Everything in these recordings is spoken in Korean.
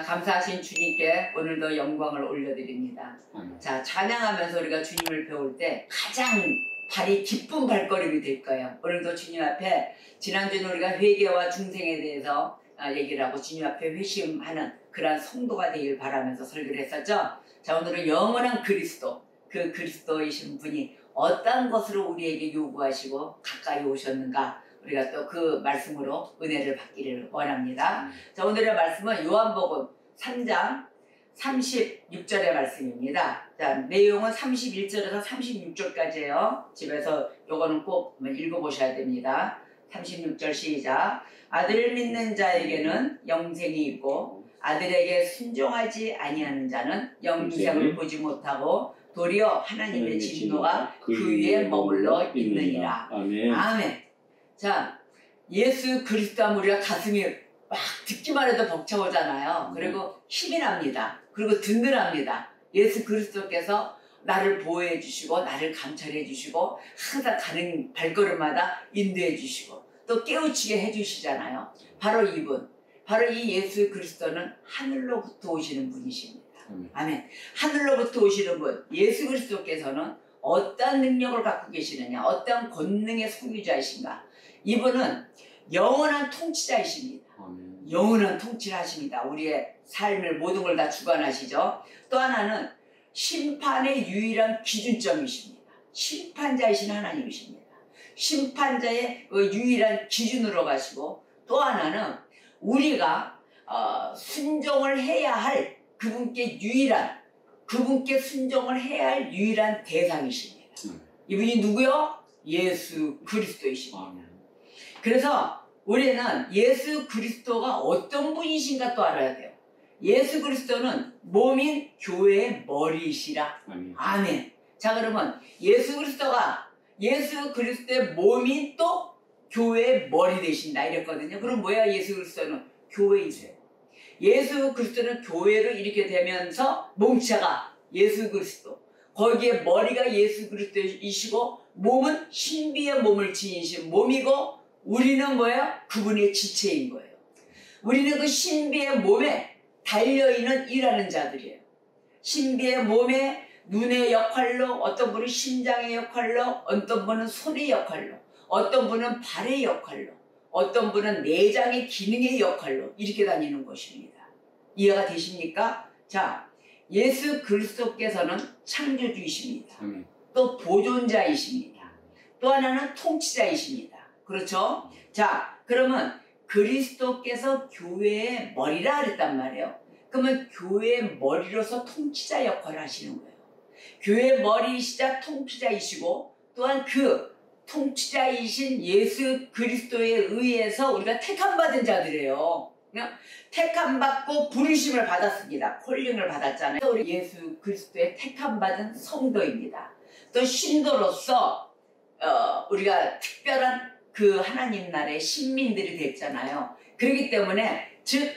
감사하신 주님께 오늘도 영광을 올려드립니다. 자, 찬양하면서 우리가 주님을 배울 때 가장 발이 기쁜 발걸음이 될 거예요. 오늘도 주님 앞에, 지난주는 우리가 회개와 중생에 대해서 얘기를 하고 주님 앞에 회심하는 그러한 성도가 되길 바라면서 설교를 했었죠. 자, 오늘은 영원한 그리스도, 그 그리스도이신 분이 어떤 것으로 우리에게 요구하시고 가까이 오셨는가, 우리가 또 그 말씀으로 은혜를 받기를 원합니다. 자, 오늘의 말씀은 요한복음 3장 36절의 말씀입니다. 자, 내용은 31절에서 36절까지예요. 집에서 요거는 꼭 한번 읽어보셔야 됩니다. 36절 시작. 아들을 믿는 자에게는 영생이 있고 아들에게 순종하지 아니하는 자는 영생을 보지 못하고 도리어 하나님의 진노가 그 위에 머물러 있느니라. 아멘. 아멘. 자, 예수 그리스도 하면 우리가 가슴이 막 듣기만 해도 벅차오잖아요. 그리고 힘이 납니다. 그리고 든든합니다. 예수 그리스도께서 나를 보호해 주시고 나를 감찰해 주시고 항상 가는 발걸음마다 인도해 주시고 또 깨우치게 해 주시잖아요. 바로 이분, 바로 이 예수 그리스도는 하늘로부터 오시는 분이십니다. 아멘. 하늘로부터 오시는 분, 예수 그리스도께서는 어떤 능력을 갖고 계시느냐, 어떤 권능의 소유자이신가. 이분은 영원한 통치자이십니다. 영원한 통치를 하십니다. 우리의 삶을 모든 걸 다 주관하시죠. 또 하나는 심판의 유일한 기준점이십니다. 심판자이신 하나님이십니다. 심판자의 유일한 기준으로 가시고, 또 하나는 우리가 순종을 해야 할 그분께 순종을 해야 할 유일한 대상이십니다. 이분이 누구요? 예수 그리스도이십니다. 그래서 우리는 예수 그리스도가 어떤 분이신가 또 알아야 돼요. 예수 그리스도는 몸인 교회의 머리이시라. 아멘. 자, 그러면 예수 그리스도의 몸인 또 교회의 머리 되신다 이랬거든요. 그럼 뭐야? 예수 그리스도는 교회이세요. 예수 그리스도는 교회를 이렇게 되면서 몸체가 예수 그리스도, 거기에 머리가 예수 그리스도이시고 몸은 신비의 몸을 지니신 몸이고, 우리는 뭐예요? 그분의 지체인 거예요. 우리는 그 신비의 몸에 달려있는 일하는 자들이에요. 신비의 몸에 눈의 역할로, 어떤 분은 심장의 역할로, 어떤 분은 손의 역할로, 어떤 분은 발의 역할로, 어떤 분은 내장의 기능의 역할로 이렇게 다니는 것입니다. 이해가 되십니까? 자, 예수 그리스도께서는 창조주이십니다. 또 보존자이십니다. 또 하나는 통치자이십니다. 그렇죠? 자, 그러면 그리스도께서 교회의 머리라 그랬단 말이에요. 그러면 교회의 머리로서 통치자 역할을 하시는 거예요. 교회의 머리이시자 통치자이시고, 또한 그 통치자이신 예수 그리스도에 의해서 우리가 택함받은 자들이에요. 그냥 택함받고 부르심을 받았습니다. 콜링을 받았잖아요. 우리 예수 그리스도의 택함받은 성도입니다. 또 신도로서 우리가 특별한 그 하나님 나라의 신민들이 됐잖아요. 그렇기 때문에 즉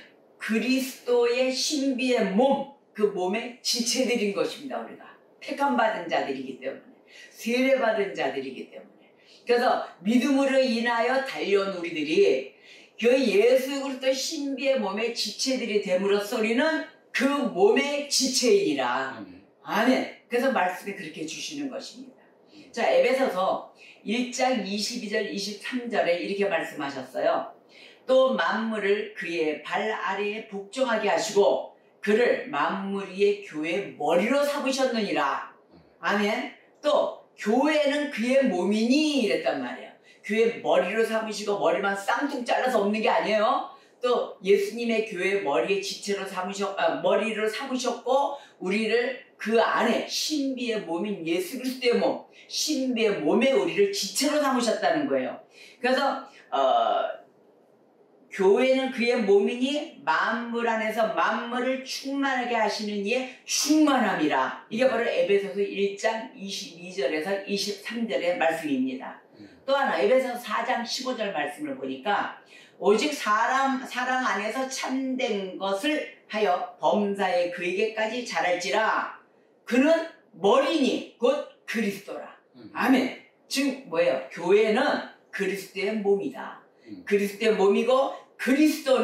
그리스도의 신비의 몸, 그 몸의 지체들인 것입니다. 우리가 택함받은 자들이기 때문에, 세례받은 자들이기 때문에. 그래서 믿음으로 인하여 달려온 우리들이 그 예수 그리스도 신비의 몸의 지체들이 됨으로써 우리는 그 몸의 지체이니라. 아멘. 그래서 말씀에 그렇게 주시는 것입니다. 자, 에베소서 1장 22절 23절에 이렇게 말씀하셨어요. 또 만물을 그의 발 아래에 복종하게 하시고 그를 만물 위의 교회의 머리로 삼으셨느니라. 아멘. 또 교회는 그의 몸이니 이랬단 말이에요. 교회의 머리로 삼으시고, 머리만 쌍둥 잘라서 없는 게 아니에요. 또 예수님의 교회의 머리의 지체로 머리로 삼으셨고, 우리를 그 안에 신비의 몸인 예수 그리스도의 몸, 신비의 몸에 우리를 지체로 삼으셨다는 거예요. 그래서 교회는 그의 몸이니 만물 안에서 만물을 충만하게 하시는 이의 충만함이라. 이게 바로 에베소서 1장 22절에서 23절의 말씀입니다. 또 하나 에베소서 4장 15절 말씀을 보니까 오직 사랑 안에서 참된 것을 하여 범사에 그에게까지 자랄지라. 그는 머리니 곧 그리스도라. 아멘. 즉 뭐예요? 교회는 그리스도의 몸이다. 그리스도의 몸이고 그리스도는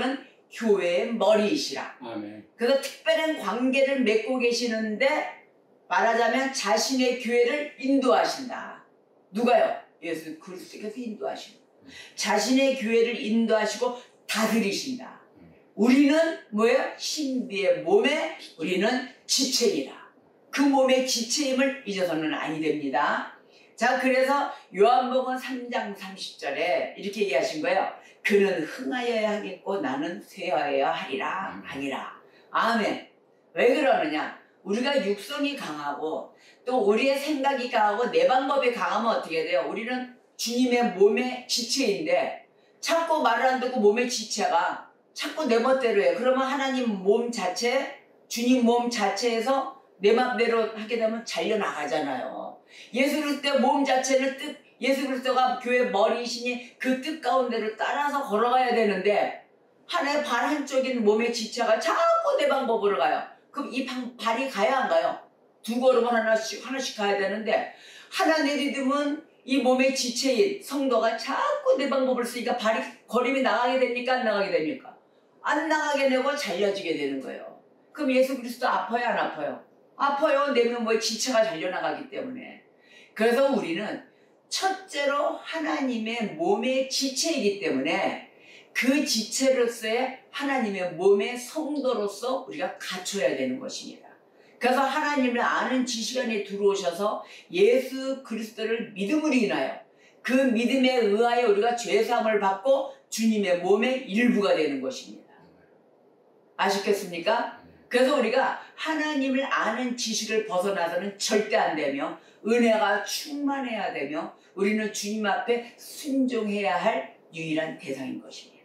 교회의 머리이시라. 아멘. 그래서 특별한 관계를 맺고 계시는데 말하자면 자신의 교회를 인도하신다. 누가요? 예수 그리스도께서 인도하신다. 자신의 교회를 인도하시고 다스리신다. 우리는 뭐예요? 신비의 몸에 우리는 지체이라. 그 몸의 지체임을 잊어서는 아니 됩니다. 자, 그래서 요한복음 3장 30절에 이렇게 얘기하신 거예요. 그는 흥하여야 하겠고 나는 쇠하여야 하리라. 아니라. 아멘. 왜 그러느냐? 우리가 육성이 강하고 또 우리의 생각이 강하고 내 방법이 강하면 어떻게 돼요? 우리는 주님의 몸의 지체인데 자꾸 말을 안 듣고 몸의 지체가 자꾸 내 멋대로 해. 그러면 하나님 몸 자체, 주님 몸 자체에서 내 맘대로 하게 되면 잘려나가잖아요. 예수 그리스도의 몸 자체는 뜻, 예수 그리스도가 교회 머리이시니 그 뜻 가운데를 따라서 걸어가야 되는데 하나의 발 한쪽인 몸의 지체가 자꾸 내 방법으로 가요. 그럼 이 발이 가야 안 가요? 두 걸음을 하나씩 가야 되는데 하나 내디디면 이 몸의 지체인 성도가 자꾸 내 방법을 쓰니까 발이 걸음이 나가게 됩니까? 안 나가게 됩니까? 안 나가게 되고 잘려지게 되는 거예요. 그럼 예수 그리스도 아파요? 안 아파요? 아파요. 내면 뭐에 지체가 잘려나가기 때문에. 그래서 우리는 첫째로 하나님의 몸의 지체이기 때문에 그 지체로서의 하나님의 몸의 성도로서 우리가 갖춰야 되는 것입니다. 그래서 하나님을 아는 지식 안에 들어오셔서 예수 그리스도를 믿음으로 인하여 그 믿음에 의하여 우리가 죄사함을 받고 주님의 몸의 일부가 되는 것입니다. 아시겠습니까? 그래서 우리가 하나님을 아는 지식을 벗어나서는 절대 안 되며 은혜가 충만해야 되며 우리는 주님 앞에 순종해야 할 유일한 대상인 것입니다.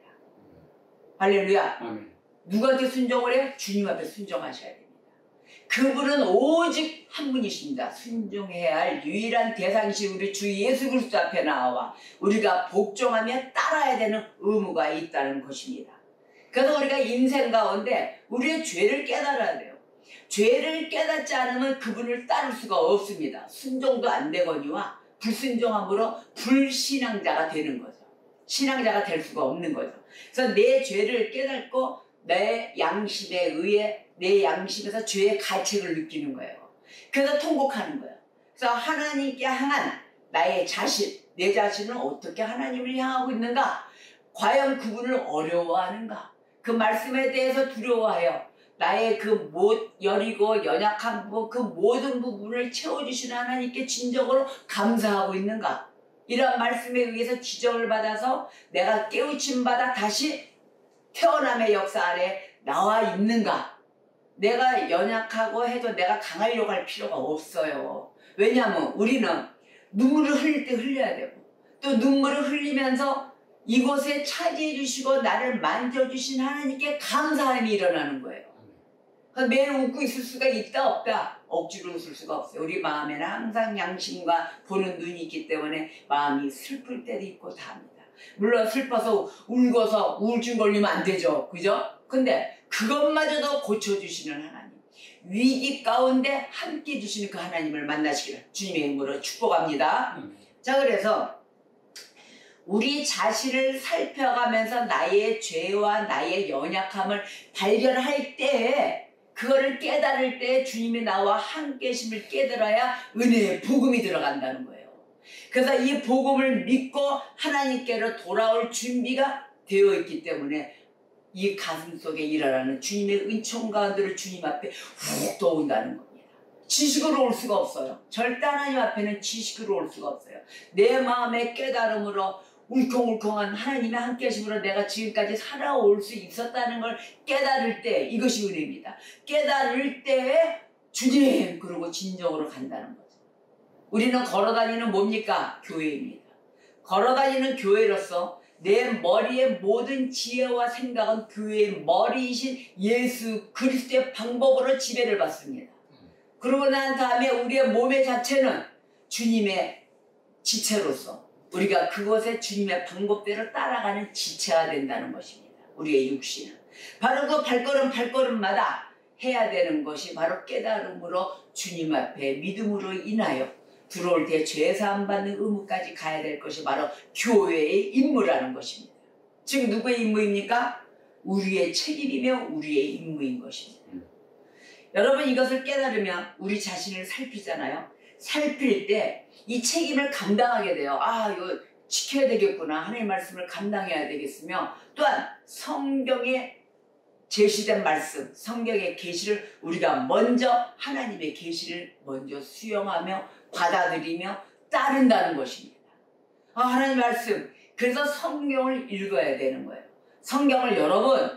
할렐루야. 아멘. 누구한테 순종을 해요? 주님 앞에 순종하셔야 됩니다. 그분은 오직 한 분이십니다. 순종해야 할 유일한 대상이신 우리 주 예수 그리스도 앞에 나와 우리가 복종하며 따라야 되는 의무가 있다는 것입니다. 그래서 우리가 인생 가운데 우리의 죄를 깨달아야 돼요. 죄를 깨닫지 않으면 그분을 따를 수가 없습니다. 순종도 안 되거니와 불순종함으로 불신앙자가 되는 거죠. 신앙자가 될 수가 없는 거죠. 그래서 내 죄를 깨닫고 내 양심에 의해 내 양심에서 죄의 가책을 느끼는 거예요. 그래서 통곡하는 거예요. 그래서 하나님께 향한 나의 자신, 내 자신은 어떻게 하나님을 향하고 있는가? 과연 그분을 어려워하는가? 그 말씀에 대해서 두려워하여 나의 그 여리고 연약한 부분, 그 모든 부분을 채워주시는 하나님께 진정으로 감사하고 있는가? 이러한 말씀에 의해서 지정을 받아서 내가 깨우침 받아 다시 태어남의 역사 아래 나와 있는가? 내가 연약하고 해도 내가 강하려고 할 필요가 없어요. 왜냐하면 우리는 눈물을 흘릴 때 흘려야 되고 또 눈물을 흘리면서 이곳에 차지해 주시고 나를 만져주신 하나님께 감사함이 일어나는 거예요. 매일 웃고 있을 수가 있다 없다? 억지로 웃을 수가 없어요. 우리 마음에는 항상 양심과 보는 눈이 있기 때문에 마음이 슬플 때도 있고 다 합니다. 물론 슬퍼서 울고서 우울증 걸리면 안 되죠. 그죠? 근데 그것마저도 고쳐주시는 하나님, 위기 가운데 함께 해주시는 그 하나님을 만나시기를 주님의 이름으로 축복합니다. 자, 그래서 우리 자신을 살펴가면서 나의 죄와 나의 연약함을 발견할 때 그거를 깨달을 때 주님이 나와 함께 계심을 깨달아야 은혜의 복음이 들어간다는 거예요. 그래서 이 복음을 믿고 하나님께로 돌아올 준비가 되어 있기 때문에 이 가슴 속에 일어나는 주님의 은총 가운데로 주님 앞에 훅 떠온다는 겁니다. 지식으로 올 수가 없어요. 절대 하나님 앞에는 지식으로 올 수가 없어요. 내 마음의 깨달음으로 울컹울컹한 하나님의 함께 하심으로 내가 지금까지 살아올 수 있었다는 걸 깨달을 때 이것이 은혜입니다. 깨달을 때 주님 그러고 진정으로 간다는 거죠. 우리는 걸어다니는 뭡니까? 교회입니다. 걸어다니는 교회로서 내 머리의 모든 지혜와 생각은 교회의 머리이신 예수 그리스도의 방법으로 지배를 받습니다. 그러고 난 다음에 우리의 몸의 자체는 주님의 지체로서 우리가 그곳에 주님의 방법대로 따라가는 지체가 된다는 것입니다. 우리의 육신은. 바로 그 발걸음마다 해야 되는 것이 바로 깨달음으로 주님 앞에 믿음으로 인하여 들어올 때 죄사함 받는 의무까지 가야 될 것이 바로 교회의 임무라는 것입니다. 지금 누구의 임무입니까? 우리의 책임이며 우리의 임무인 것입니다. 여러분 이것을 깨달으면 우리 자신을 살피잖아요. 살필 때 이 책임을 감당하게 돼요. 아 이거 지켜야 되겠구나. 하나님의 말씀을 감당해야 되겠으며 또한 성경에 제시된 말씀, 성경의 계시를 우리가 먼저 하나님의 계시를 먼저 수용하며 받아들이며 따른다는 것입니다. 아, 하나님 말씀. 그래서 성경을 읽어야 되는 거예요. 성경을 여러분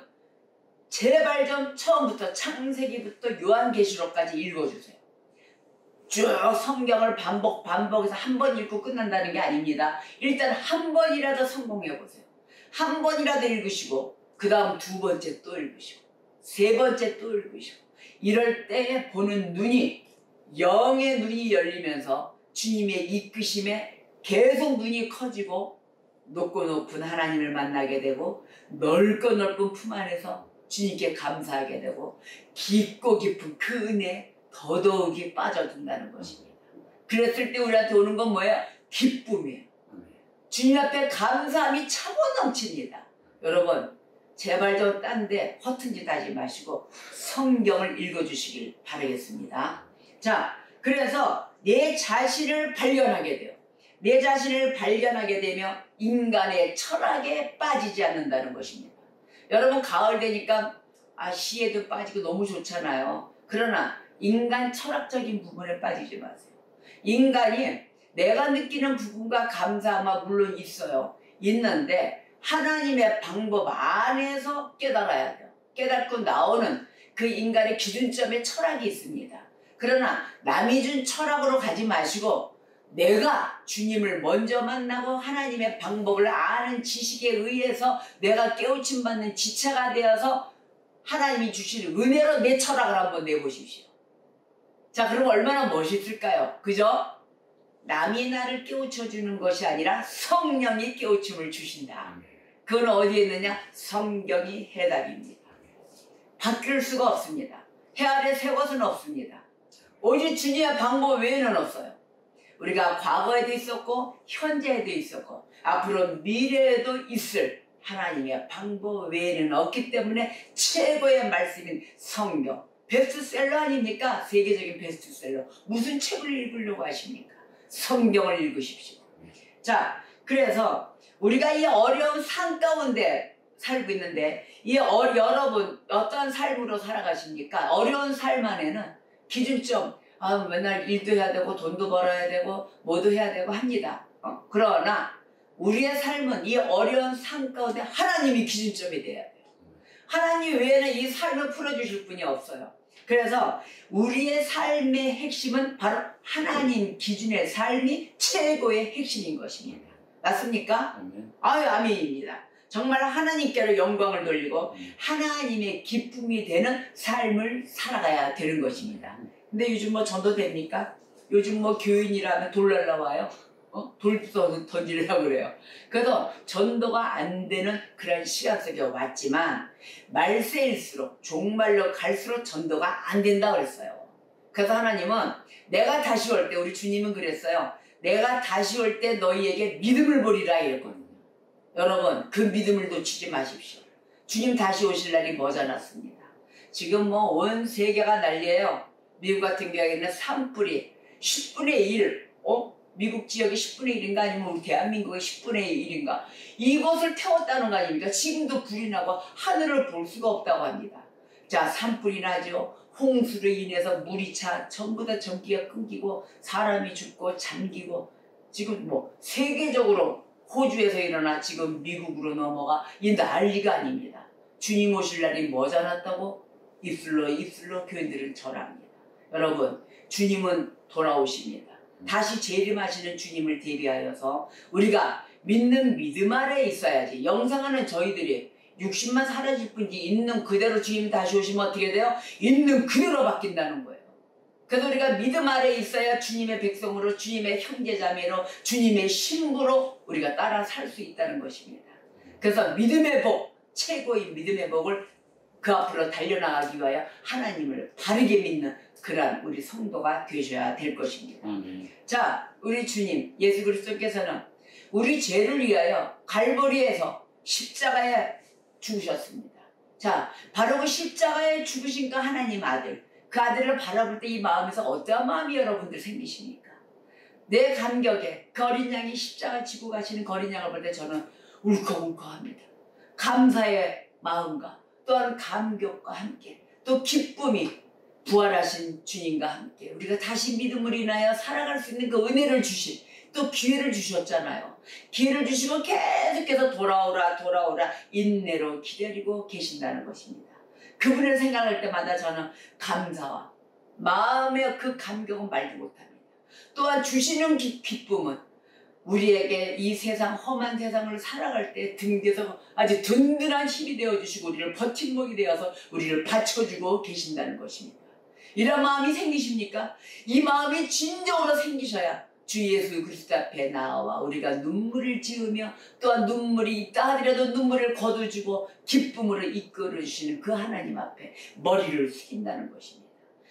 제발 좀 처음부터 창세기부터 요한계시록까지 읽어주세요. 쭉 성경을 반복해서 한 번 읽고 끝난다는 게 아닙니다. 일단 한 번이라도 성공해보세요. 한 번이라도 읽으시고 그 다음 두 번째 또 읽으시고 세 번째 또 읽으시고 이럴 때 보는 눈이 영의 눈이 열리면서 주님의 이끄심에 계속 눈이 커지고 높고 높은 하나님을 만나게 되고 넓고 넓은 품 안에서 주님께 감사하게 되고 깊고 깊은 그 은혜에 더더욱이 빠져든다는 것입니다. 그랬을 때 우리한테 오는 건 뭐예요? 기쁨이에요. 주님 앞에 감사함이 차고 넘칩니다. 여러분 제발 좀 딴 데 허튼 짓 하지 마시고 성경을 읽어주시길 바라겠습니다. 자, 그래서 내 자신을 발견하게 돼요. 내 자신을 발견하게 되면 인간의 철학에 빠지지 않는다는 것입니다. 여러분 가을 되니까 시에도 빠지고 너무 좋잖아요. 그러나 인간 철학적인 부분에 빠지지 마세요. 인간이 내가 느끼는 부분과 감사함은 물론 있어요. 있는데 하나님의 방법 안에서 깨달아야 돼요. 깨닫고 나오는 그 인간의 기준점에 철학이 있습니다. 그러나 남이 준 철학으로 가지 마시고 내가 주님을 먼저 만나고 하나님의 방법을 아는 지식에 의해서 내가 깨우침 받는 지체가 되어서 하나님이 주시는 은혜로 내 철학을 한번 내보십시오. 자, 그럼 얼마나 멋있을까요? 그죠? 남이 나를 깨우쳐주는 것이 아니라 성령이 깨우침을 주신다. 그건 어디에 있느냐? 성경이 해답입니다. 바뀔 수가 없습니다. 해 아래 새 것은 없습니다. 오직 주님의 방법 외에는 없어요. 우리가 과거에도 있었고 현재에도 있었고 앞으로 미래에도 있을 하나님의 방법 외에는 없기 때문에 최고의 말씀인 성경. 베스트셀러 아닙니까? 세계적인 베스트셀러. 무슨 책을 읽으려고 하십니까? 성경을 읽으십시오. 자, 그래서 우리가 이 어려운 산 가운데 살고 있는데 여러분 어떤 삶으로 살아가십니까? 어려운 삶 안에는 기준점 맨날 일도 해야 되고 돈도 벌어야 되고 뭐도 해야 되고 합니다. 그러나 우리의 삶은 이 어려운 삶 가운데 하나님이 기준점이 돼야 돼요. 하나님 외에는 이 삶을 풀어주실 분이 없어요. 그래서 우리의 삶의 핵심은 바로 하나님 기준의 삶이 최고의 핵심인 것입니다. 맞습니까? 아멘입니다. 정말 하나님께로 영광을 돌리고 하나님의 기쁨이 되는 삶을 살아가야 되는 것입니다. 근데 요즘 뭐 전도 됩니까? 요즘 뭐 교인이라면 돌 날라와요? 돌 던지려고 그래요. 그래서 전도가 안 되는 그런 시간 속에 왔지만 말세일수록 종말로 갈수록 전도가 안 된다 그랬어요. 그래서 하나님은 내가 다시 올 때 우리 주님은 그랬어요. 내가 다시 올 때 너희에게 믿음을 보리라 이랬거든요. 여러분 그 믿음을 놓치지 마십시오. 주님 다시 오실 날이 머지않았습니다. 지금 뭐 온 세계가 난리예요. 미국 같은 경우에는 산불이 10분의 1 미국 지역이 10분의 1인가 아니면 우리 대한민국의 10분의 1인가 이것을 태웠다는 거 아닙니까? 지금도 불이 나고 하늘을 볼 수가 없다고 합니다. 자, 산불이 나죠. 홍수로 인해서 물이 차 전부 다 전기가 끊기고 사람이 죽고 잠기고 지금 뭐 세계적으로 호주에서 일어나 지금 미국으로 넘어가 이 난리가 아닙니다. 주님 오실 날이 머지않았다고 입술로 교인들은 전합니다. 여러분 주님은 돌아오십니다. 다시 재림하시는 주님을 대비하여서 우리가 믿는 믿음 아래에 있어야지. 영생하는 저희들이 60만 사라질 뿐이지 있는 그대로 주님 다시 오시면 어떻게 돼요? 있는 그대로 바뀐다는 거예요. 그래서 우리가 믿음 아래에 있어야 주님의 백성으로 주님의 형제자매로 주님의 신부로 우리가 따라 살 수 있다는 것입니다. 그래서 믿음의 복, 최고의 믿음의 복을 그 앞으로 달려나가기 위하여 하나님을 바르게 믿는 그러한 우리 성도가 되셔야 될 것입니다. 자, 우리 주님 예수 그리스도께서는 우리 죄를 위하여 갈보리에서 십자가에 죽으셨습니다. 자, 바로 그 십자가에 죽으신 그 하나님 아들, 그 아들을 바라볼 때 이 마음에서 어떠한 마음이 여러분들 생기십니까? 내 감격에 그 어린 양이 십자가 지고 가시는 그 어린 양을 볼 때 저는 울컥울컥합니다. 감사의 마음과 또한 감격과 함께 또 기쁨이 부활하신 주님과 함께 우리가 다시 믿음으로 인하여 살아갈 수 있는 그 은혜를 주신 또 기회를 주셨잖아요. 기회를 주시고 계속해서 돌아오라 돌아오라 인내로 기다리고 계신다는 것입니다. 그분을 생각할 때마다 저는 감사와 마음의 그 감격은 말지 못합니다. 또한 주시는 기쁨은 우리에게 이 세상 험한 세상을 살아갈 때 등 뒤에서 아주 든든한 힘이 되어주시고 우리를 버팀목이 되어서 우리를 받쳐주고 계신다는 것입니다. 이런 마음이 생기십니까? 이 마음이 진정으로 생기셔야 주 예수 그리스도 앞에 나와 우리가 눈물을 지으며 또한 눈물이 있다 하더라도 눈물을 거둬주고 기쁨으로 이끌어주시는 그 하나님 앞에 머리를 숙인다는 것입니다.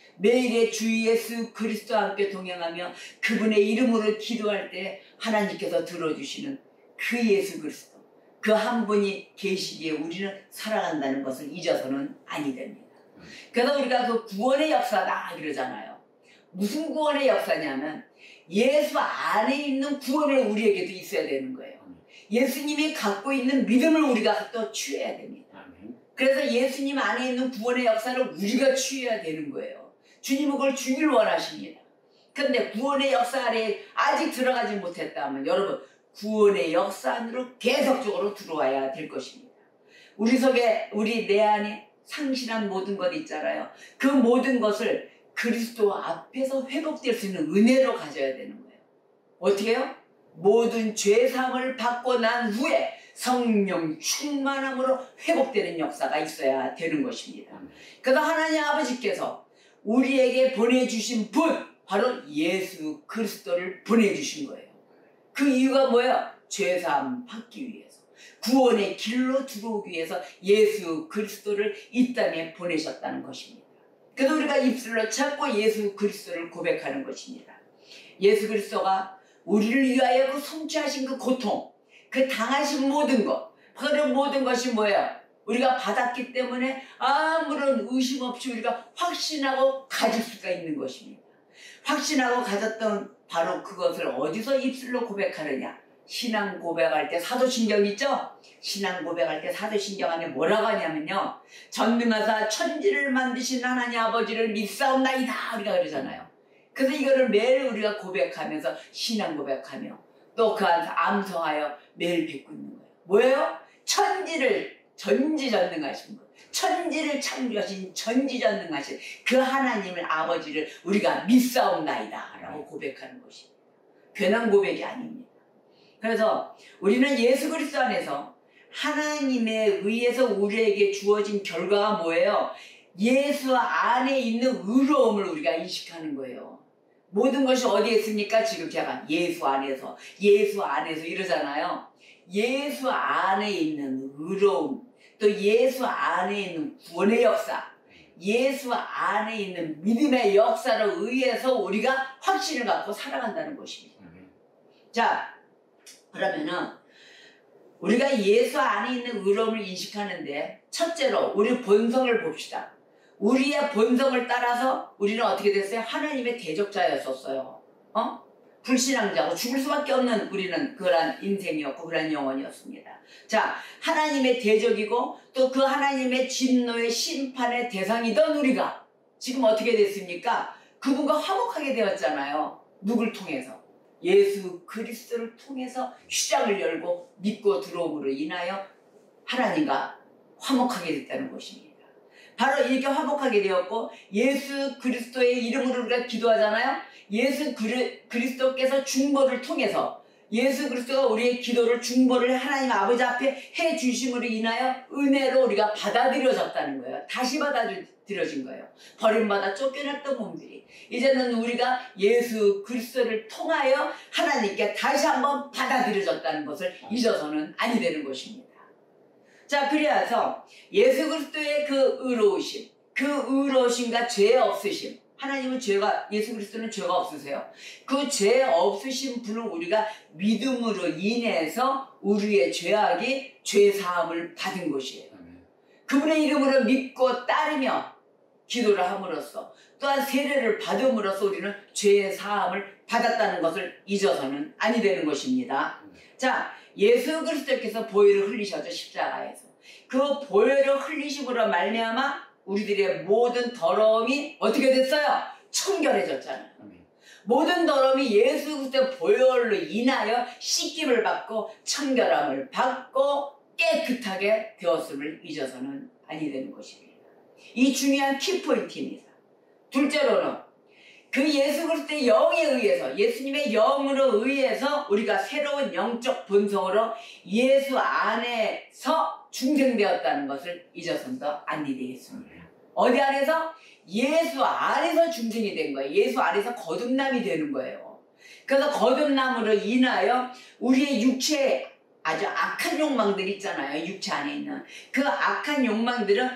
매일의 주 예수 그리스도와 함께 동행하며 그분의 이름으로 기도할 때 하나님께서 들어주시는 그 예수 그리스도 그 한 분이 계시기에 우리는 살아간다는 것을 잊어서는 아니 됩니다. 그래서 우리가 그 구원의 역사다 그러잖아요. 무슨 구원의 역사냐면 예수 안에 있는 구원을 우리에게도 있어야 되는 거예요. 예수님이 갖고 있는 믿음을 우리가 또 취해야 됩니다. 그래서 예수님 안에 있는 구원의 역사를 우리가 취해야 되는 거예요. 주님은 그걸 주기를 원하십니다. 그런데 구원의 역사 안에 아직 들어가지 못했다면 여러분 구원의 역사 안으로 계속적으로 들어와야 될 것입니다. 우리 속에 우리 내 안에 상실한 모든 것 있잖아요. 그 모든 것을 그리스도 앞에서 회복될 수 있는 은혜로 가져야 되는 거예요. 어떻게 해요? 모든 죄사함을 받고 난 후에 성령 충만함으로 회복되는 역사가 있어야 되는 것입니다. 그래서 하나님 아버지께서 우리에게 보내주신 분 바로 예수 그리스도를 보내주신 거예요. 그 이유가 뭐예요? 죄사함 받기 위해서 구원의 길로 들어오기 위해서 예수 그리스도를 이 땅에 보내셨다는 것입니다. 그래서 우리가 입술로 찾고 예수 그리스도를 고백하는 것입니다. 예수 그리스도가 우리를 위하여 그 성취하신 그 고통, 그 당하신 모든 것, 그런 모든 것이 뭐예요? 우리가 받았기 때문에 아무런 의심 없이 우리가 확신하고 가질 수가 있는 것입니다. 확신하고 가졌던 바로 그것을 어디서 입술로 고백하느냐? 신앙 고백할 때 사도신경 있죠? 신앙 고백할 때 사도신경 안에 뭐라고 하냐면요. 전능하사 천지를 만드신 하나님 아버지를 믿사옵나이다 우리가 그러잖아요. 그래서 이거를 매일 우리가 고백하면서 신앙 고백하며 또 그 안에서 암송하여 매일 비꾸는 거예요. 뭐예요? 천지를 전지전능하신 분, 천지를 창조하신 전지전능하신 그 하나님을 아버지를 우리가 믿사옵나이다 라고 고백하는 것입니다. 괜한 고백이 아닙니다. 그래서 우리는 예수 그리스도 안에서 하나님에 의해서 우리에게 주어진 결과가 뭐예요? 예수 안에 있는 의로움을 우리가 인식하는 거예요. 모든 것이 어디에 있습니까? 지금 제가 예수 안에서 이러잖아요. 예수 안에 있는 의로움, 또 예수 안에 있는 구원의 역사, 예수 안에 있는 믿음의 역사로 의해서 우리가 확신을 갖고 살아간다는 것입니다. 자, 그러면은 우리가 예수 안에 있는 의로움을 인식하는데 첫째로 우리 본성을 봅시다. 우리의 본성을 따라서 우리는 어떻게 됐어요? 하나님의 대적자였었어요. 불신앙자고 죽을 수밖에 없는 우리는 그러한 인생이었고 그러한 영혼이었습니다. 자, 하나님의 대적이고 또 그 하나님의 진노의 심판의 대상이던 우리가 지금 어떻게 됐습니까? 그분과 화목하게 되었잖아요. 누굴 통해서? 예수 그리스도를 통해서 휴장을 열고 믿고 들어옴으로 인하여 하나님과 화목하게 됐다는 것입니다. 바로 이렇게 화목하게 되었고 예수 그리스도의 이름으로 우리가 기도하잖아요. 예수 그리스도께서 중보를 통해서 예수 그리스도가 우리의 기도를 중보를 하나님 아버지 앞에 해 주심으로 인하여 은혜로 우리가 받아들여졌다는 거예요. 다시 받아들여진 거예요. 버림받아 쫓겨났던 몸들이 이제는 우리가 예수 그리스도를 통하여 하나님께 다시 한번 받아들여졌다는 것을 잊어서는 아니 되는 것입니다. 자, 그래서 예수 그리스도의 그 의로우심, 그 의로우심과 죄 없으심, 하나님은 예수 그리스도는 죄가 없으세요. 그 죄 없으신 분을 우리가 믿음으로 인해서 우리의 죄악이 죄 사함을 받은 것이에요. 그분의 이름으로 믿고 따르며 기도를 함으로써 또한 세례를 받음으로써 우리는 죄의 사함을 받았다는 것을 잊어서는 아니 되는 것입니다. 자, 예수 그리스도께서 보혈을 흘리셨죠. 십자가에서. 그 보혈을 흘리심으로 말미암아 우리들의 모든 더러움이 어떻게 됐어요? 청결해졌잖아요. 모든 더러움이 예수 그리스도의 보혈로 인하여 씻김을 받고 청결함을 받고 깨끗하게 되었음을 잊어서는 아니 되는 것입니다. 이 중요한 키포인트입니다. 둘째로는 그 예수 그리스도의 영에 의해서, 예수님의 영으로 의해서 우리가 새로운 영적 본성으로 예수 안에서 중생되었다는 것을 잊어서는 아니 되겠습니다. 어디 안에서? 예수 안에서 중생이 된 거예요. 예수 안에서 거듭남이 되는 거예요. 그래서 거듭남으로 인하여 우리의 육체에 아주 악한 욕망들 있잖아요. 육체 안에 있는 그 악한 욕망들은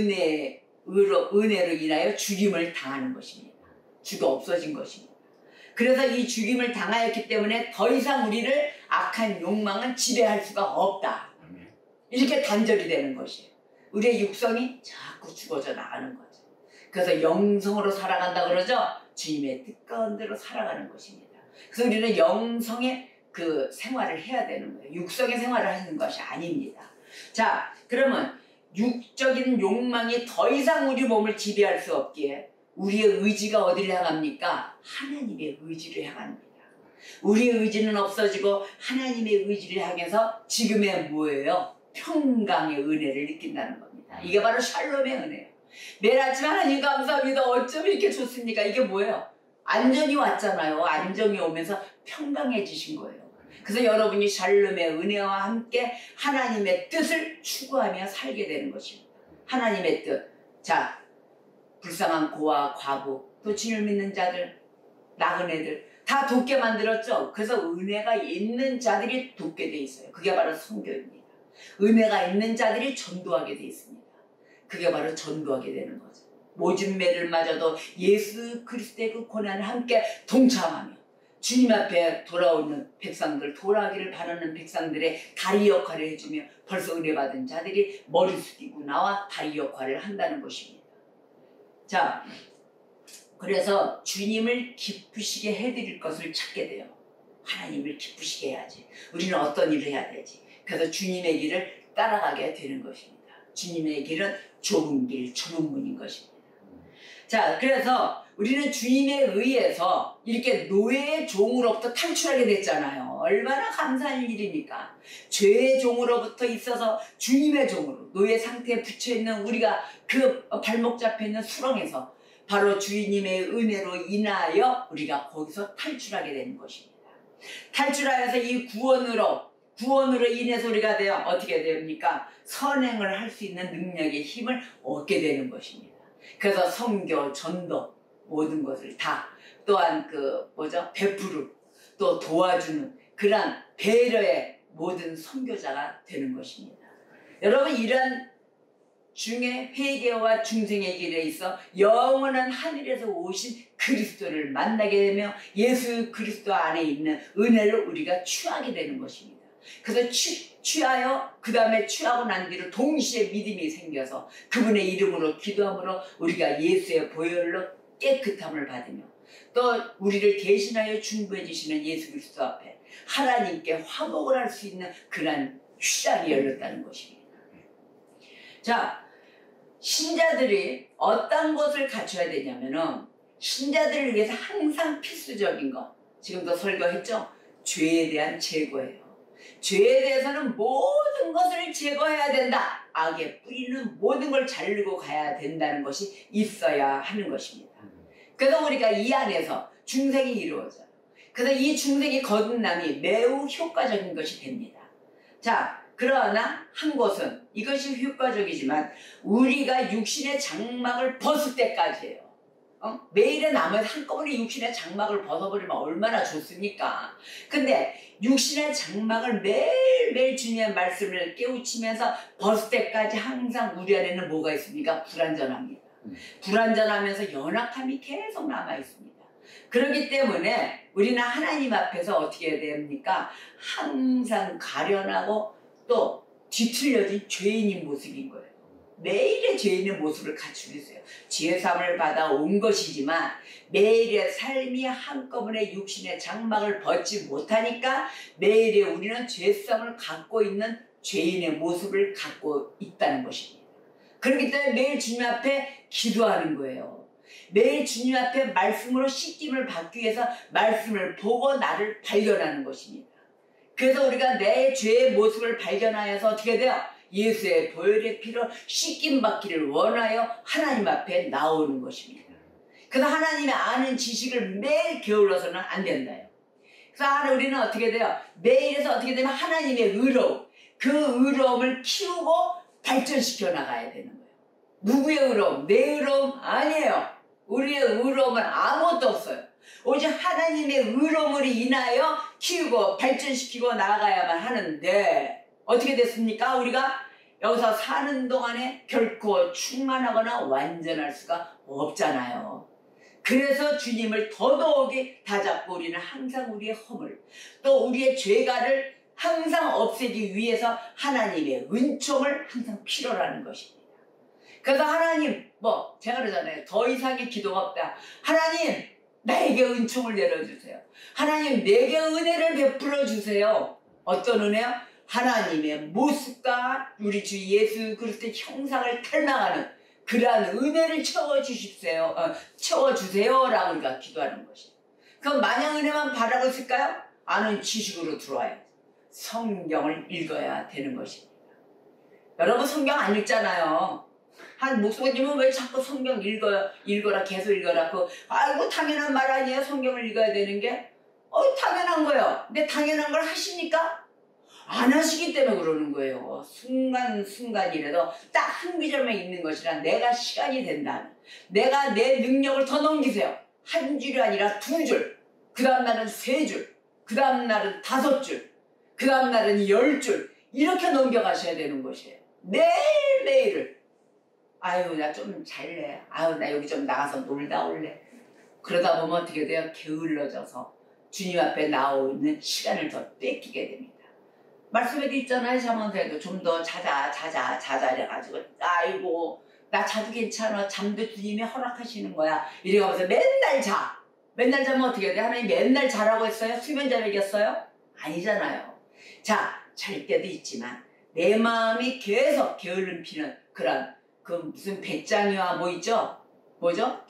은혜로 인하여 죽임을 당하는 것입니다. 죽어 없어진 것입니다. 그래서 이 죽임을 당하였기 때문에 더 이상 우리를 악한 욕망은 지배할 수가 없다. 이렇게 단절이 되는 것이에요. 우리의 육성이 자꾸 죽어져 나가는 거죠. 그래서 영성으로 살아간다 그러죠. 주님의 뜻가운 대로 살아가는 것입니다. 그래서 우리는 영성의 그 생활을 해야 되는 거예요. 육성의 생활을 하는 것이 아닙니다. 자, 그러면 육적인 욕망이 더 이상 우리 몸을 지배할 수 없기에 우리의 의지가 어디를 향합니까? 하나님의 의지를 향합니다. 우리의 의지는 없어지고 하나님의 의지를 향해서 지금의 뭐예요? 평강의 은혜를 느낀다는 겁니다. 이게 바로 샬롬의 은혜예요. 매일 아침 하나님 감사합니다. 어쩜 이렇게 좋습니까? 이게 뭐예요? 안전이 왔잖아요. 안정이 오면서 평강해지신 거예요. 그래서 여러분이 샬롬의 은혜와 함께 하나님의 뜻을 추구하며 살게 되는 것입니다. 하나님의 뜻. 자, 불쌍한 고아, 과부, 또 주님을 믿는 자들, 나그네들 다 돕게 만들었죠. 그래서 은혜가 있는 자들이 돕게 돼 있어요. 그게 바로 선교입니다. 은혜가 있는 자들이 전도하게 돼 있습니다. 그게 바로 전도하게 되는 거죠. 모진 매를 맞아도 예수 그리스도의 그 고난을 함께 동참하며 주님 앞에 돌아오는 백성들, 돌아가기를 바라는 백성들의 다리 역할을 해주며 벌써 은혜 받은 자들이 머리 숙이고 나와 다리 역할을 한다는 것입니다. 자, 그래서 주님을 기쁘시게 해드릴 것을 찾게 돼요. 하나님을 기쁘시게 해야지. 우리는 어떤 일을 해야 되지? 그래서 주님의 길을 따라가게 되는 것입니다. 주님의 길은 좁은 길, 좁은 문인 것입니다. 자, 그래서 우리는 주님에 의해서 이렇게 노예의 종으로부터 탈출하게 됐잖아요. 얼마나 감사한 일입니까? 죄의 종으로부터 있어서 주님의 종으로, 노예 상태에 붙여있는 우리가 그 발목 잡혀있는 수렁에서 바로 주님의 은혜로 인하여 우리가 거기서 탈출하게 되는 것입니다. 탈출하여서 이 구원으로 인해서 우리가 어떻게 됩니까? 선행을 할 수 있는 능력의 힘을 얻게 되는 것입니다. 그래서 선교, 전도 모든 것을 다 또한 베푸르 또 도와주는 그런 배려의 모든 선교자가 되는 것입니다. 여러분, 이런 중에 회개와 중생의 길에 있어 영원한 하늘에서 오신 그리스도를 만나게 되며 예수 그리스도 안에 있는 은혜를 우리가 취하게 되는 것입니다. 그래서 취하여 그 다음에 취하고 난 뒤로 동시에 믿음이 생겨서 그분의 이름으로 기도함으로 우리가 예수의 보혈로 깨끗함을 받으며 또 우리를 대신하여 중보해 주시는 예수 그리스도 앞에 하나님께 화목을 할 수 있는 그런 휘장이 열렸다는 것입니다. 자, 신자들이 어떤 것을 갖춰야 되냐면은 신자들을 위해서 항상 필수적인 것, 지금도 설교했죠? 죄에 대한 제거예요. 죄에 대해서는 모든 것을 제거해야 된다. 악의 뿌리는 모든 걸 자르고 가야 된다는 것이 있어야 하는 것입니다. 그래서 우리가 이 안에서 중생이 이루어져요. 그래서 이 중생의 거듭남이 매우 효과적인 것이 됩니다. 자, 그러나 한 것은 이것이 효과적이지만 우리가 육신의 장막을 벗을 때까지예요. 매일의 남은 한꺼번에 육신의 장막을 벗어버리면 얼마나 좋습니까? 근데 육신의 장막을 매일매일 주님의 말씀을 깨우치면서 벗을 때까지 항상 우리 안에는 뭐가 있습니까? 불완전합니다. 불완전하면서 연약함이 계속 남아있습니다. 그렇기 때문에 우리는 하나님 앞에서 어떻게 해야 됩니까? 항상 가련하고 또 뒤틀려진 죄인인 모습인 거예요. 매일의 죄인의 모습을 갖추고 있어요. 죄사함을 받아 온 것이지만 매일의 삶이 한꺼번에 육신의 장막을 벗지 못하니까 매일의 우리는 죄성을 갖고 있는 죄인의 모습을 갖고 있다는 것입니다. 그렇기 때문에 매일 주님 앞에 기도하는 거예요. 매일 주님 앞에 말씀으로 씻김을 받기 위해서 말씀을 보고 나를 발견하는 것입니다. 그래서 우리가 내 죄의 모습을 발견하여서 어떻게 돼요? 예수의 보혈의 피로 씻김 받기를 원하여 하나님 앞에 나오는 것입니다. 그래서 하나님의 아는 지식을 매일 게을러서는 안 된다요. 그래서 우리는 어떻게 돼요? 매일에서 어떻게 되면 하나님의 의로움, 그 의로움을 키우고 발전시켜 나가야 되는 거예요. 누구의 의로움? 내 의로움 아니에요. 우리의 의로움은 아무것도 없어요. 오직 하나님의 의로움으로 인하여 키우고 발전시키고 나아가야만 하는데 어떻게 됐습니까? 우리가 여기서 사는 동안에 결코 충만하거나 완전할 수가 없잖아요. 그래서 주님을 더더욱이 다잡고 우리는 항상 우리의 허물 또 우리의 죄가를 항상 없애기 위해서 하나님의 은총을 항상 필요로 하는 것입니다. 그래서 하나님 제가 그러잖아요. 더 이상의 기도가 없다. 하나님 나에게 은총을 내려주세요. 하나님 내게 은혜를 베풀어 주세요. 어떤 은혜요? 하나님의 모습과 우리 주 예수 그리스도의 형상을 닮아가는 그러한 은혜를 채워주십시오. 채워주세요라고 우리가 기도하는 것이에요. 그럼 마냥 은혜만 바라고 있을까요? 아는 지식으로 들어와요. 성경을 읽어야 되는 것입니다. 여러분 성경 안 읽잖아요. 한 목사님은 왜 자꾸 성경 읽어라 계속 읽어라 아이고 당연한 말 아니에요. 성경을 읽어야 되는 게 당연한 거예요. 근데 당연한 걸 하십니까? 안 하시기 때문에 그러는 거예요. 순간순간이라도 딱 한 구절만 읽는 것이라 내가 시간이 된다면 내가 내 능력을 더 넘기세요. 한 줄이 아니라 2줄, 그 다음 날은 3줄, 그 다음 날은 5줄, 그 다음 날은 10줄 이렇게 넘겨가셔야 되는 것이에요. 매일매일을 아유 나 좀 잘래. 아유 나 여기 좀 나가서 놀다 올래. 그러다 보면 어떻게 돼요? 게을러져서 주님 앞에 나오는 시간을 더 뺏기게 됩니다. 말씀에도 있잖아요. 잠언서에도 좀 더 자자 이래가지고 아이고 나 자도 괜찮아. 잠도 주님이 허락하시는 거야. 이래가면서 맨날 자면 어떻게 돼? 하나님 맨날 자라고 했어요? 수면자백이었어요? 아니잖아요. 잘 때도 있지만 내 마음이 계속 게으름 피는 그런 무슨 배짱이와 있죠? 뭐죠?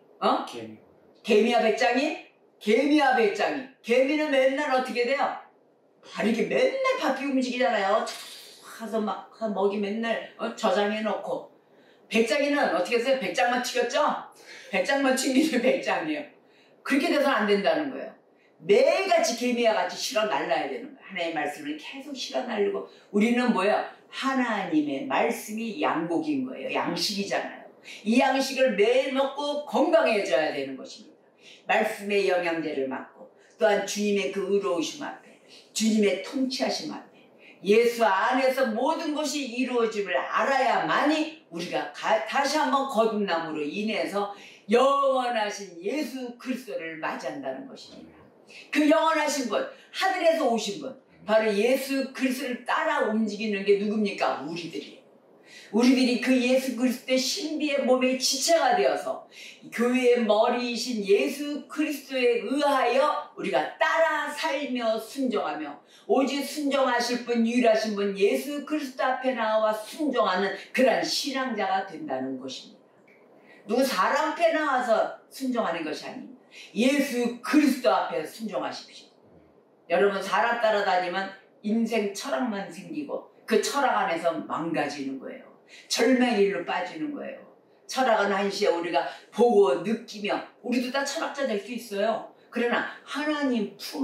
개미와 배짱이? 개미와 배짱이. 개미는 맨날 어떻게 돼요? 이렇게 맨날 바퀴 움직이잖아요. 가서 막 먹이 맨날 저장해 놓고. 배짱이는 어떻게 해서요? 배짱만 튀겼죠? 배짱만 튀기는 배짱이에요. 그렇게 돼서는 안 된다는 거예요. 매일같이 개미와 같이 실어 날라야 되는 거예요. 하나님의 말씀을 계속 실어 날리고 우리는 뭐예요? 하나님의 말씀이 양복인 거예요. 양식이잖아요. 이 양식을 매일 먹고 건강해져야 되는 것입니다. 말씀의 영양제를 맞고 또한 주님의 그 의로우심 앞에 주님의 통치하심 앞에 예수 안에서 모든 것이 이루어짐을 알아야만이 우리가 다시 한번 거듭남으로 인해서 영원하신 예수 그리스도를 맞이한다는 것입니다. 그 영원하신 분, 하늘에서 오신 분, 바로 예수 그리스도를 따라 움직이는 게 누굽니까? 우리들이에요. 우리들이 그 예수 그리스도의 신비의 몸의 지체가 되어서 교회의 머리이신 예수 그리스도에 의하여 우리가 따라 살며 순종하며 오직 순종하실 분 유일하신 분 예수 그리스도 앞에 나와 순종하는 그런 신앙자가 된다는 것입니다. 누구 사람 앞에 나와서 순종하는 것이 아닙니다. 예수 그리스도 앞에 순종하십시오. 여러분 사람 따라다니면 인생 철학만 생기고 그 철학 안에서 망가지는 거예요. 절망일로 빠지는 거예요. 철학은 한시에 우리가 보고 느끼며 우리도 다 철학자 될 수 있어요. 그러나 하나님 품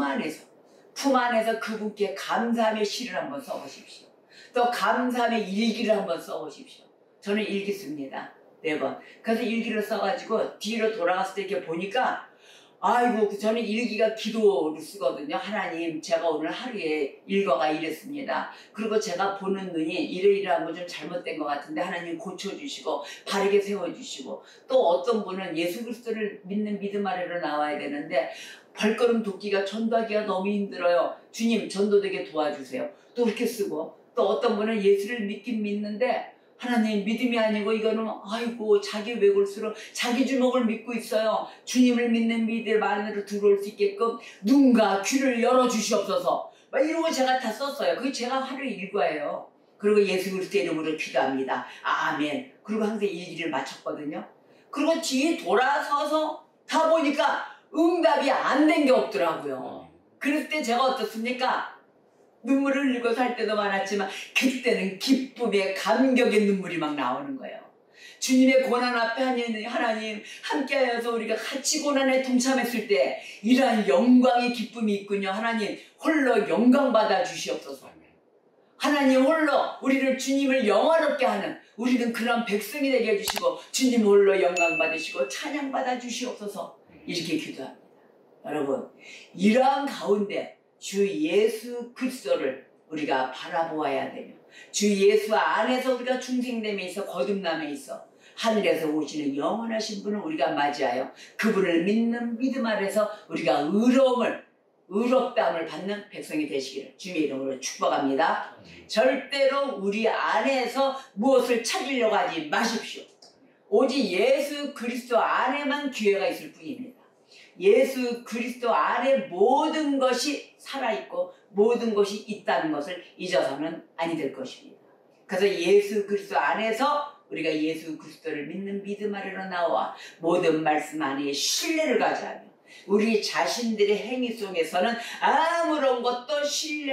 안에서 그분께 감사함의 시를 한번 써보십시오. 또 감사함의 일기를 한번 써보십시오. 저는 일기 씁니다. 4번. 그래서 일기를 써가지고 뒤로 돌아갔을 때 이렇게 보니까 아이고 저는 일기가 기도를 쓰거든요. 하나님 제가 오늘 하루에 일과가 이랬습니다. 그리고 제가 보는 눈이 이러이러한 거 좀 잘못된 것 같은데 하나님 고쳐주시고 바르게 세워주시고 또 어떤 분은 예수 그리스도를 믿는 믿음 아래로 나와야 되는데 발걸음 돕기가 전도하기가 너무 힘들어요. 주님 전도되게 도와주세요. 또 그렇게 쓰고 또 어떤 분은 예수를 믿긴 믿는데 하나님 믿음이 아니고 이거는 아이고 자기 왜골수록 자기 주먹을 믿고 있어요. 주님을 믿는 믿음 안으로 들어올 수 있게끔 눈과 귀를 열어주시옵소서. 막 이러고 제가 다 썼어요. 그게 제가 하루 일과예요. 그리고 예수 그리스도의 이름으로 기도합니다. 아멘. 그리고 항상 일기를 마쳤거든요. 그리고 뒤에 돌아서서 다 보니까 응답이 안 된 게 없더라고요. 그럴 때 제가 어떻습니까? 눈물을 흘리고 살 때도 많았지만 그때는 기쁨의 감격의 눈물이 막 나오는 거예요. 주님의 고난 앞에 하나님 함께하여서 우리가 같이 고난에 동참했을 때 이러한 영광의 기쁨이 있군요. 하나님 홀로 영광 받아 주시옵소서. 하나님 홀로 우리를 주님을 영화롭게 하는 우리는 그런 백성이 되게 해주시고 주님 홀로 영광 받으시고 찬양 받아 주시옵소서. 이렇게 기도합니다. 여러분 이러한 가운데 주 예수 그리스도를 우리가 바라보아야 되며 주 예수 안에서 우리가 중생됨에 있어 거듭남에 있어 하늘에서 오시는 영원하신 분을 우리가 맞이하여 그분을 믿는 믿음 아래서 우리가 의롭다함을 받는 백성이 되시기를 주님의 이름으로 축복합니다. 절대로 우리 안에서 무엇을 찾으려고 하지 마십시오. 오직 예수 그리스도 안에만 기회가 있을 뿐입니다. 예수 그리스도 안에 모든 것이 살아있고 모든 것이 있다는 것을 잊어서는 아니 될 것입니다. 그래서 예수 그리스도 안에서 우리가 예수 그리스도를 믿는 믿음 아래로 나와 모든 말씀 안에 신뢰를 가져하며 우리 자신들의 행위 속에서는 아무런 것도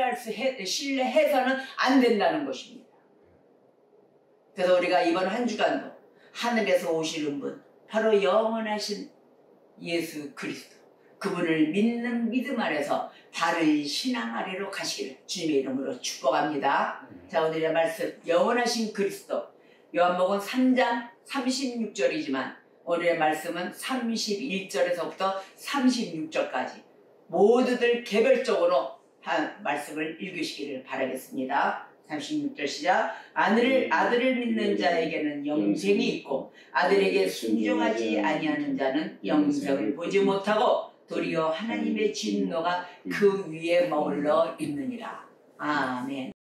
신뢰해서는 안 된다는 것입니다. 그래서 우리가 이번 한 주간도 하늘에서 오시는 분 바로 영원하신 예수 그리스도 그분을 믿는 믿음 아래서 바른 신앙 아래로 가시기를 주님의 이름으로 축복합니다. 자 오늘의 말씀 영원하신 그리스도 요한복음 3장 36절이지만 오늘의 말씀은 31절에서부터 36절까지 모두들 개별적으로 한 말씀을 읽으시기를 바라겠습니다. 36절 시작. 아들을 믿는 자에게는 영생이 있고 아들에게 순종하지 아니하는 자는 영생을 보지 못하고 도리어 하나님의 진노가 그 위에 머물러 있느니라. 아멘.